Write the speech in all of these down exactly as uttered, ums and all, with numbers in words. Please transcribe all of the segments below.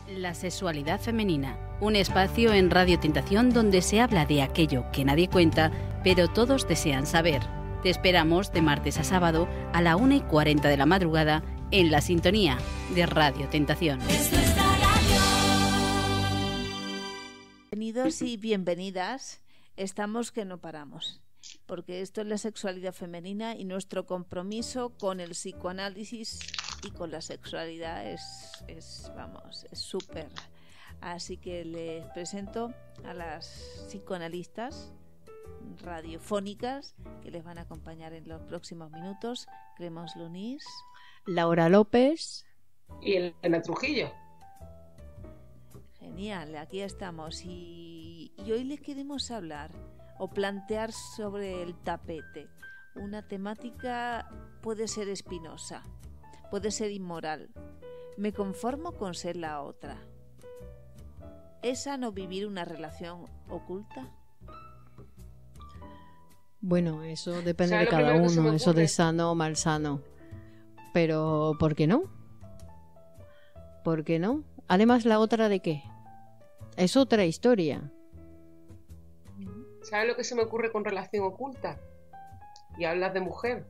La sexualidad femenina, un espacio en Radio Tentación donde se habla de aquello que nadie cuenta, pero todos desean saber. Te esperamos de martes a sábado a la una y cuarenta de la madrugada en la sintonía de Radio Tentación. Bienvenidos y bienvenidas. Estamos que no paramos, porque esto es la sexualidad femenina y nuestro compromiso con el psicoanálisis y con la sexualidad es, es vamos, es súper. Así que les presento a las psicoanalistas radiofónicas que les van a acompañar en los próximos minutos. Creemos Lunís, Laura López y Elena Trujillo. Genial, aquí estamos y, y hoy les queremos hablar o plantear sobre el tapete una temática. Puede ser espinosa, puede ser inmoral. ¿Me conformo con ser la otra? ¿Es sano vivir una relación oculta? Bueno, eso depende de cada uno, eso de sano o mal sano. Pero, ¿por qué no? ¿Por qué no? Además, ¿la otra de qué? Es otra historia. ¿Sabes lo que se me ocurre con relación oculta? Y hablas de mujer.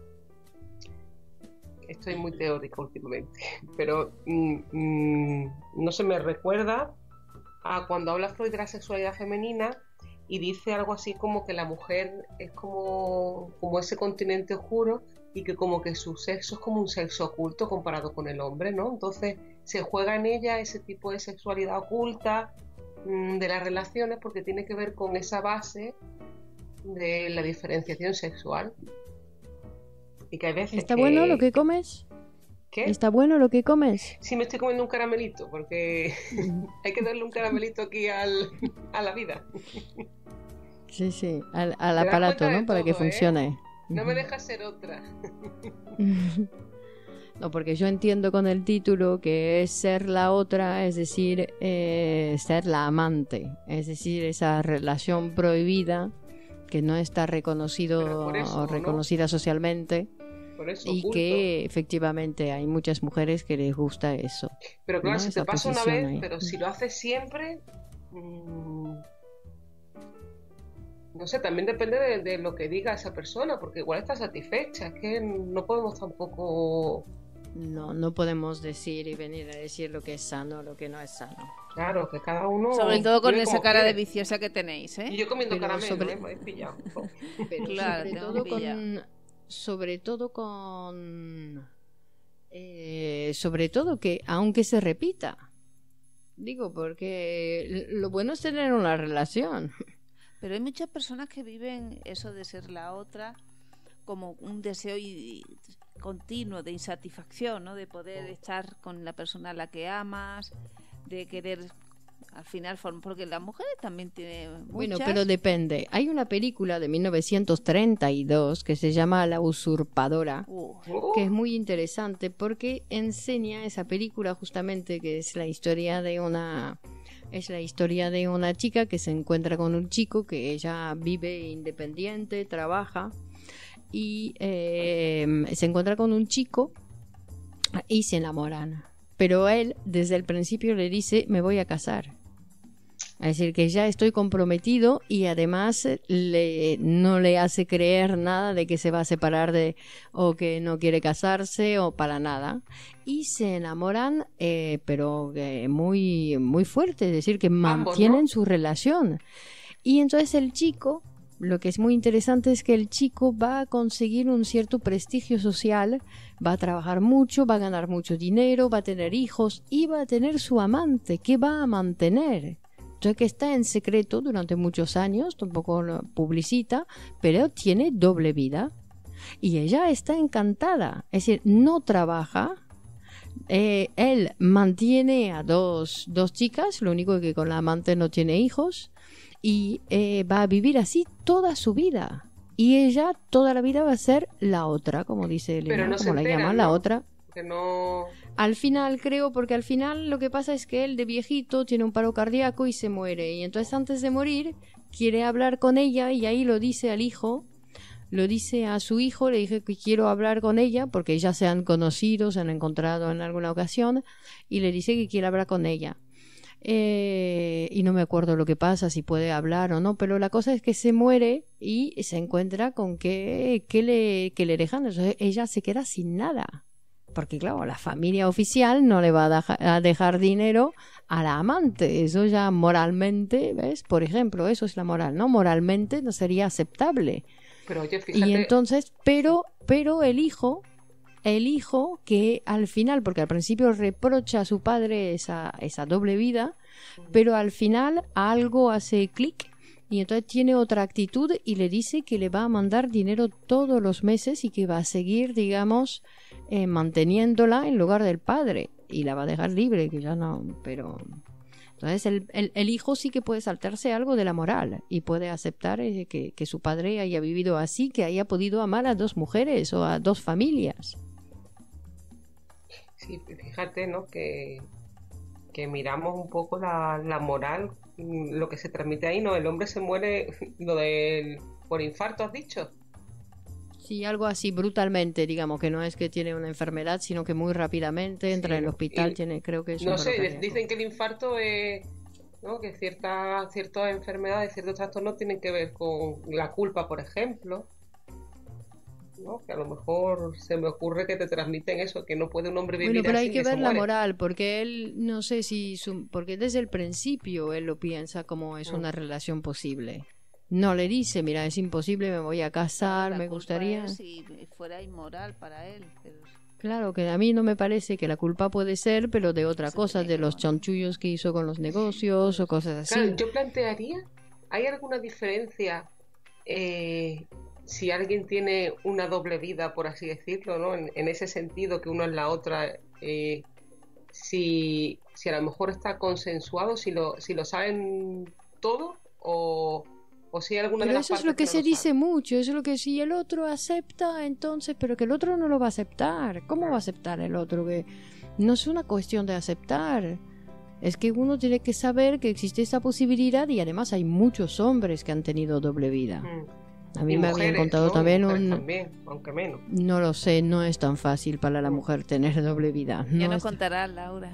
Estoy muy teórica últimamente, pero mmm, mmm, no se me recuerda a cuando habla Freud de la sexualidad femenina y dice algo así como que la mujer es como, como ese continente oscuro y que como que su sexo es como un sexo oculto comparado con el hombre, ¿no? Entonces se juega en ella ese tipo de sexualidad oculta mmm, de las relaciones porque tiene que ver con esa base de la diferenciación sexual. Y que hay veces ¿Está que... bueno lo que comes? ¿Qué? ¿Está bueno lo que comes? Sí, me estoy comiendo un caramelito, porque hay que darle un caramelito aquí al, a la vida. Sí, sí, al, al aparato, ¿no? Para todo, que funcione. ¿eh? No me dejas ser otra. No, porque yo entiendo con el título que es ser la otra, es decir, eh, ser la amante, es decir, esa relación prohibida que no está reconocido eso, o reconocida, ¿no?, socialmente. Por eso, y oculto. Que efectivamente hay muchas mujeres que les gusta eso. Pero claro, ¿no? si Esa te pasa una vez, ahí. pero si lo haces siempre, mmm, no sé, también depende de, de lo que diga esa persona, porque igual está satisfecha, es que no podemos tampoco... No, no podemos decir y venir a decir lo que es sano o lo que no es sano. Claro, que cada uno... Sobre todo con esa cara quiere. de viciosa que tenéis, ¿eh? Y yo comiendo Pero caramelo, sobre... ¿eh? Me habéis pillado. Pero claro, sobre todo con... Sobre todo con... Eh, sobre todo que, aunque se repita, digo, porque lo bueno es tener una relación. Pero hay muchas personas que viven eso de ser la otra como un deseo y, y continuo de insatisfacción, ¿no? De poder estar con la persona a la que amas, de querer al final formar, porque las mujeres también tienen muchas. Bueno, pero depende. Hay una película de mil novecientos treinta y dos que se llama La usurpadora, uh. que es muy interesante porque enseña esa película justamente que es la historia de una es la historia de una chica que se encuentra con un chico que ella vive independiente, trabaja y eh, se encuentra con un chico y se enamoran. Pero él desde el principio le dice, me voy a casar. Es decir, que ya estoy comprometido y además le, no le hace creer nada de que se va a separar de o que no quiere casarse o para nada. Y se enamoran, eh, pero eh, muy, muy fuerte, es decir, que mantienen Ambos, ¿no? su relación. Y entonces el chico, lo que es muy interesante es que el chico va a conseguir un cierto prestigio social, va a trabajar mucho, va a ganar mucho dinero, va a tener hijos y va a tener su amante que va a mantener. Entonces que está en secreto durante muchos años, tampoco lo publicita, pero tiene doble vida. Y ella está encantada, es decir, no trabaja. Eh, él mantiene a dos, dos chicas, lo único que con la amante no tiene hijos. Y eh, va a vivir así toda su vida. Y ella toda la vida va a ser la otra, como dice Elena, no como la entera, llaman, ¿no? la otra. Que no... Al final creo, porque al final lo que pasa es que él de viejito tiene un paro cardíaco y se muere. Y entonces antes de morir quiere hablar con ella y ahí lo dice al hijo. lo dice a su hijo, le dije que quiero hablar con ella, porque ya se han conocido, se han encontrado en alguna ocasión, y le dice que quiere hablar con ella. Eh, y no me acuerdo lo que pasa, si puede hablar o no, pero la cosa es que se muere y se encuentra con que, que, le, que le dejan. Entonces ella se queda sin nada, porque claro, la familia oficial no le va a, deja, a dejar dinero a la amante. Eso ya moralmente, ¿ves? Por ejemplo, eso es la moral, ¿no? Moralmente no sería aceptable. Pero oye, fíjate... Y entonces, pero, pero el hijo... El hijo que al final, porque al principio reprocha a su padre esa, esa doble vida, pero al final algo hace clic y entonces tiene otra actitud y le dice que le va a mandar dinero todos los meses y que va a seguir, digamos, eh, manteniéndola en lugar del padre y la va a dejar libre, que ya no, pero... Entonces el, el, el hijo sí que puede saltarse algo de la moral y puede aceptar eh, que, que su padre haya vivido así, que haya podido amar a dos mujeres o a dos familias. Sí, fíjate, ¿no? Que, que miramos un poco la, la moral, lo que se transmite ahí, ¿no? El hombre se muere lo del, por infarto, ¿has dicho? Sí, algo así brutalmente, digamos, que no es que tiene una enfermedad, sino que muy rápidamente entra Sí, en el hospital, y, tiene, creo que es no un sé, cardíaco. Dicen que el infarto es, ¿no? Que cierta, ciertas enfermedades, ciertos trastornos tienen que ver con la culpa, por ejemplo, ¿no? Que a lo mejor se me ocurre que te transmiten eso, que no puede un hombre vivir Bueno, pero así, hay que que se ver la muere. moral, porque él, no sé si, su, porque desde el principio él lo piensa como es Mm. una relación posible. No le dice, mira, es imposible, me voy a casar, La me culpa gustaría... es si fuera inmoral para él, pero Claro, que a mí no me parece que la culpa puede ser, pero de otra Se cosa, tiene de que los morir. chanchullos que hizo con los negocios o cosas así. Claro, yo plantearía, ¿hay alguna diferencia eh, si alguien tiene una doble vida, por así decirlo, ¿no? En, en ese sentido, que uno es la otra, eh, si, si a lo mejor está consensuado, si lo, si lo saben todo o, o si hay alguna Pero de las eso es partes lo que no se lo dice sabe. mucho, eso es lo que si el otro acepta, entonces, pero que el otro no lo va a aceptar. ¿Cómo va a aceptar el otro? Que no es una cuestión de aceptar. Es que uno tiene que saber que existe esa posibilidad y además hay muchos hombres que han tenido doble vida. Mm. A mí Y me mujeres, habían contado ¿no? también Mujeres un... también, aunque menos. No lo sé, no es tan fácil para la Mm. mujer tener doble vida. ya No nos es- contarás, Laura.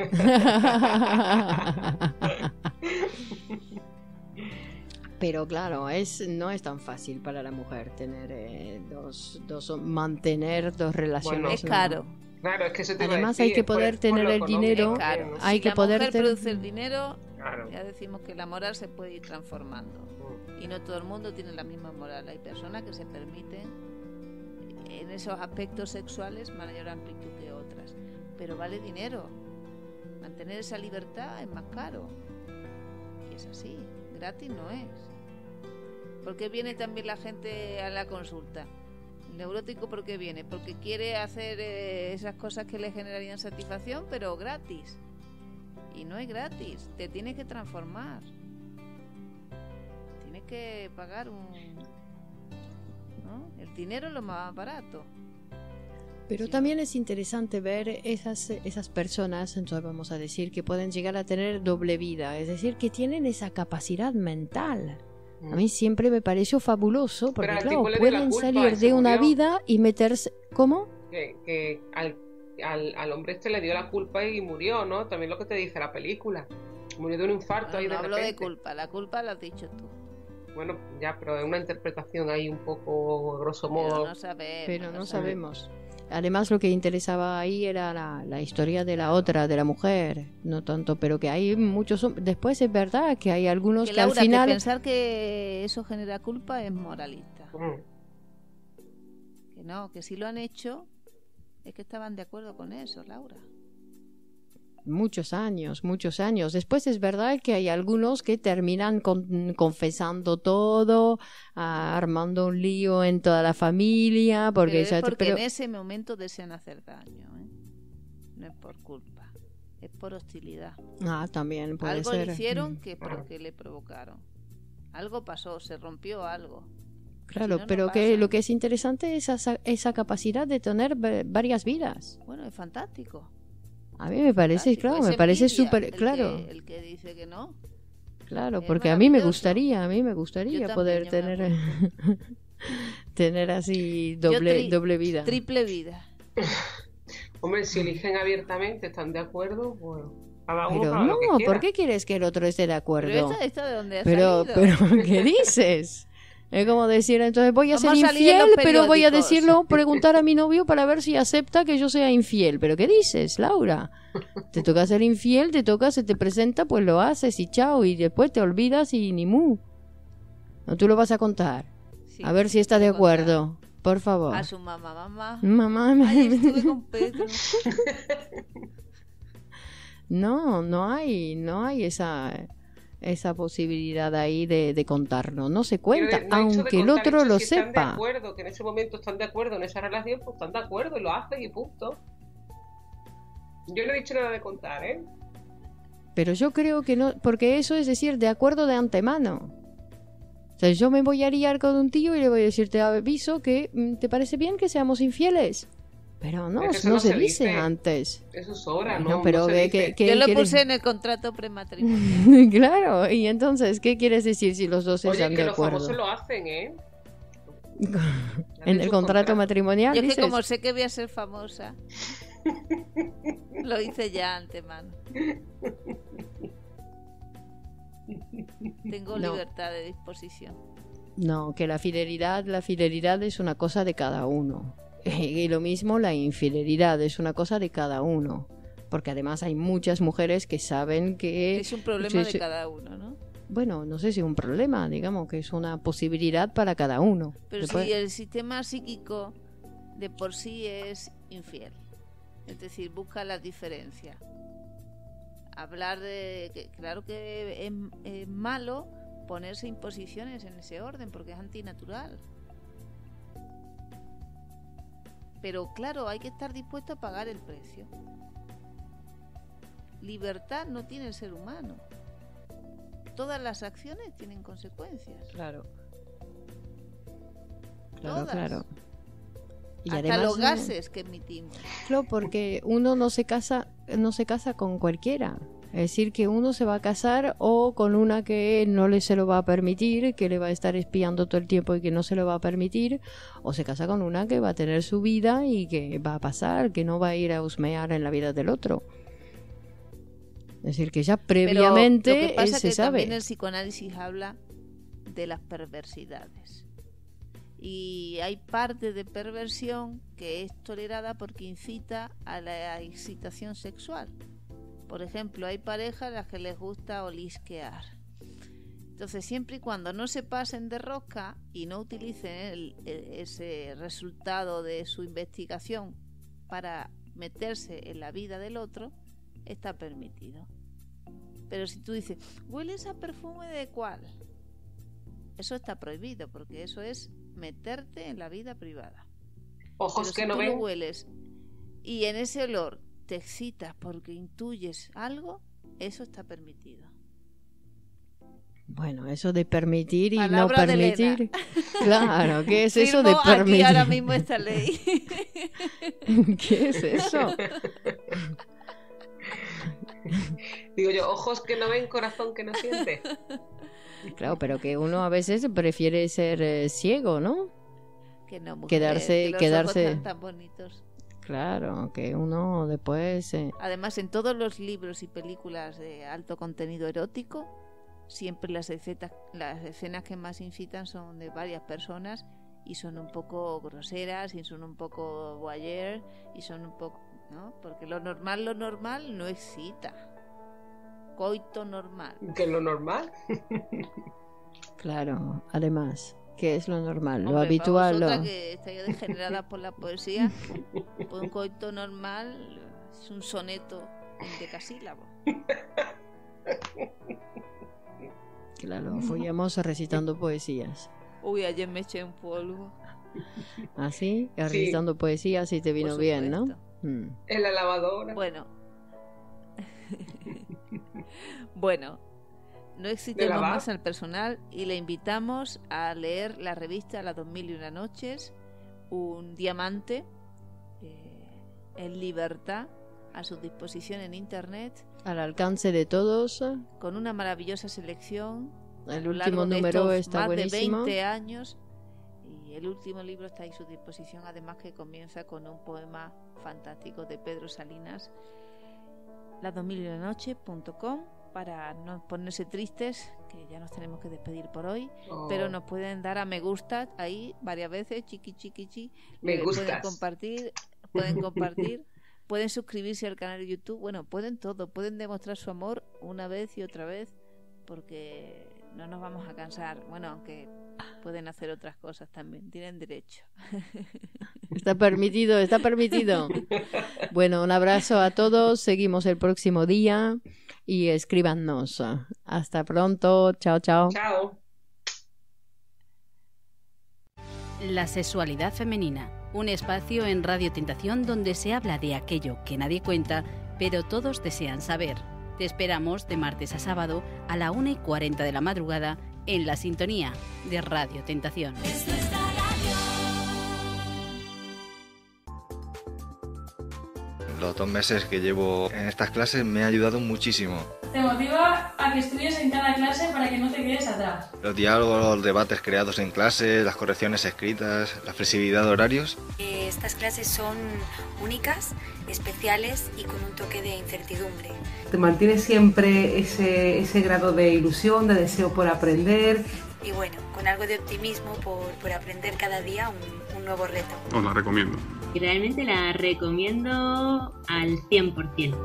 Pero claro, es no es tan fácil para la mujer tener eh, dos, dos, mantener dos relaciones. Bueno, Es caro. Claro, es que eso te iba a Además, decir, hay que es por- poder por tener lo el económico dinero, Es caro. también, ¿no? hay Si que la poder mujer tener- produce el dinero, Claro. ya decimos que la moral se puede ir transformando. Mm. Y no todo el mundo tiene la misma moral. Hay personas que se permiten en esos aspectos sexuales mayor amplitud que otras. Pero vale dinero. Mantener esa libertad es más caro. Y es así. Gratis no es. ¿Por qué viene también la gente a la consulta? El neurótico, ¿por qué viene? Porque quiere hacer eh, esas cosas que le generarían satisfacción, pero gratis. Y no es gratis. Te tienes que transformar. Tienes que pagar un... ¿no? El dinero es lo más barato. Pero Sí. también es interesante ver esas, esas personas, entonces vamos a decir, que pueden llegar a tener doble vida, es decir, que tienen esa capacidad mental. A mí siempre me pareció fabuloso, porque Pero al claro, tipo le dio la pueden culpa, salir él se de una murió. vida y meterse... ¿Cómo? Que, que al, al, al hombre este le dio la culpa y murió, ¿no? También lo que te dice la película. Murió de un infarto Bueno, ahí no de hablo de repente. culpa. La culpa la has dicho tú. Bueno, ya, pero es una interpretación ahí un poco grosso Pero modo. no sabemos. Pero no sabemos. sabemos. Además, lo que interesaba ahí era la, la historia de la otra, de la mujer, no tanto, pero que hay muchos hom- después es verdad que hay algunos Que que, al Laura, final... que pensar que eso genera culpa es moralista. Mm. Que no, que si lo han hecho es que estaban de acuerdo con eso, Laura. Muchos años, muchos años. Después es verdad que hay algunos que terminan con- confesando todo, ah, armando un lío en toda la familia, porque pero es ya te- porque pero- en ese momento desean hacer daño, ¿eh? No es por culpa, es por hostilidad. Ah, también puede Algo ser. le hicieron Mm. que porque le provocaron. Algo pasó, se rompió algo. Claro, Si no, no pero que pasa. lo que es interesante es esa, esa capacidad de tener va- varias vidas. Bueno, es fantástico. A mí me parece, fantástico. claro, Es me parece envidia súper, el claro, que- el que dice que no. claro, es porque a mí me maravilloso. gustaría, a mí me Yo gustaría también, poder yo me tener, tener así doble, tri- doble vida. Triple vida. Hombre, si eligen abiertamente, están de acuerdo, bueno, cada uno Pero para no, lo que quiera. ¿por qué quieres que el otro esté de acuerdo? Pero esto, esto de dónde ha Pero, salido. pero, ¿qué dices? Es como decir, entonces voy a Vamos ser a salir en infiel, los pero voy a periódicos. decirlo, preguntar a mi novio para ver si acepta que yo sea infiel. ¿Pero qué dices, Laura? Te toca ser infiel, te toca, se te presenta, pues lo haces y chao, y después te olvidas y ni mu. No, tú lo vas a contar. Sí, A ver si estás de acuerdo, por favor. A su mamá, mamá. Mamá, Ay, estuve con Pedro. no, no hay, no hay esa... esa posibilidad ahí de, de contarlo, no se cuenta, Pero no he dicho de aunque el contar, otro he dicho lo si están de sepa. acuerdo, que en ese momento están de acuerdo en esa relación, pues están de acuerdo y lo hacen y punto. Yo no he dicho nada de contar, ¿eh? Pero yo creo que no, porque eso es decir, de acuerdo de antemano. O sea, yo me voy a liar con un tío y le voy a decir, te aviso que mm, ¿te parece bien que seamos infieles? Pero no, Es que eso no, no se, se dice, dice. antes. Eso es hora, Bueno, ¿no? pero no se que- dice. que- que- Yo lo ¿quieres? puse en el contrato prematrimonial. Claro, y entonces, ¿qué quieres decir si los dos Oye, están que de los acuerdo? famosos lo hacen, ¿eh? En el sus contrato contratos. matrimonial, Yo es que dices. como sé que voy a ser famosa, lo hice ya antemano. Tengo No. libertad de disposición. No, que la fidelidad, la fidelidad es una cosa de cada uno. Y lo mismo la infidelidad es una cosa de cada uno. Porque además hay muchas mujeres que saben que... Es un problema sí, de sí. cada uno, ¿no? Bueno, no sé si es un problema, digamos que es una posibilidad para cada uno. Pero Después- si el sistema psíquico de por sí es infiel, es decir, busca las diferencias. Hablar de... que claro que es, es malo ponerse imposiciones en ese orden, porque es antinatural. Pero claro, hay que estar dispuesto a pagar el precio. Libertad no tiene el ser humano. Todas las acciones tienen consecuencias. Claro. Claro, Todas. claro. Y Hasta además, los eh, gases que emitimos. Claro, porque uno no se casa, no se casa con cualquiera. Es decir, que uno se va a casar o con una que no le se lo va a permitir, que le va a estar espiando todo el tiempo y que no se lo va a permitir, o se casa con una que va a tener su vida y que va a pasar, que no va a ir a husmear en la vida del otro. Es decir, que ya previamente Pero lo que pasa eh, es se que sabe. también el psicoanálisis habla de las perversidades. Y hay parte de perversión que es tolerada porque incita a la excitación sexual. Por ejemplo, hay parejas a las que les gusta olisquear. Entonces, siempre y cuando no se pasen de rosca y no utilicen el- el- ese resultado de su investigación para meterse en la vida del otro, está permitido. Pero si tú dices, ¿hueles a perfume de cuál? Eso está prohibido, porque eso es meterte en la vida privada. Ojos Pero que si no tú ven. lo hueles y en ese olor te excitas porque intuyes algo, eso está permitido. Bueno, eso de permitir y Palabra no de permitir. Claro, ¿qué es eso de Firmo permitir? aquí ahora mismo esta ley. ¿Qué es eso? Digo yo, ojos que no ven, corazón que no siente. Claro, pero que uno a veces prefiere ser eh, ciego, ¿no? Que no, mujer, Quedarse- que los quedarse- ojos tan, tan bonitos. Claro, que uno después... eh, Además, en todos los libros y películas de alto contenido erótico, siempre las escenas, las escenas que más incitan son de varias personas y son un poco groseras y son un poco voyeur y son un poco... ¿no? Porque lo normal, lo normal no excita. Coito normal. Que es lo normal. Claro, además, que es lo normal, lo Hombre, habitual. para vosotras Lo... que estáis degeneradas por la poesía, pues un coito normal es un soneto decasílabo. Claro, fuimos recitando poesías. Uy, ayer me eché un polvo. ¿Así? Recitando poesías y te vino Por bien, ¿no? supuesto. Mm. En la lavadora. Bueno. Bueno, no ¿De excitemos lavar? más al personal y le invitamos a leer la revista Las dos mil y una noches, un diamante eh, en libertad a su disposición en internet, Al alcance de todos. con una maravillosa selección. El a lo último largo de número estos está más buenísimo. de veinte años, y Y el último libro está a su disposición, además que comienza con un poema fantástico de Pedro Salinas, las dos mil y una noche punto com, para no ponerse tristes, que ya nos tenemos que despedir por hoy, oh. pero nos pueden dar a me gusta ahí varias veces, chiqui chiqui chi, me eh, gustas. pueden compartir, pueden compartir, pueden suscribirse al canal de YouTube, bueno, pueden todo, pueden demostrar su amor una vez y otra vez, porque no nos vamos a cansar, bueno, aunque pueden hacer otras cosas también, tienen derecho. Está permitido, está permitido. Bueno, un abrazo a todos, seguimos el próximo día y escríbanos. Hasta pronto, chao, chao. Chao. La sexualidad femenina, un espacio en Radio Tentación donde se habla de aquello que nadie cuenta, pero todos desean saber. Te esperamos de martes a sábado a la una y cuarenta de la madrugada en la sintonía de Radio Tentación. Los dos meses que llevo en estas clases me ha ayudado muchísimo. Te motiva a que estudies en cada clase para que no te quedes atrás. Los diálogos, los debates creados en clase, las correcciones escritas, la flexibilidad de horarios. Estas clases son únicas, especiales y con un toque de incertidumbre. Te mantiene siempre ese, ese grado de ilusión, de deseo por aprender. Y bueno, con algo de optimismo por, por aprender cada día un, un nuevo reto. Os la recomiendo. Y realmente la recomiendo al cien por ciento.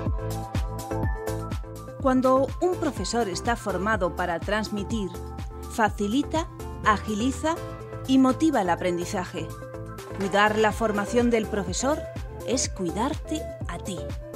Cuando un profesor está formado para transmitir, facilita, agiliza y motiva el aprendizaje. Cuidar la formación del profesor es cuidarte a ti.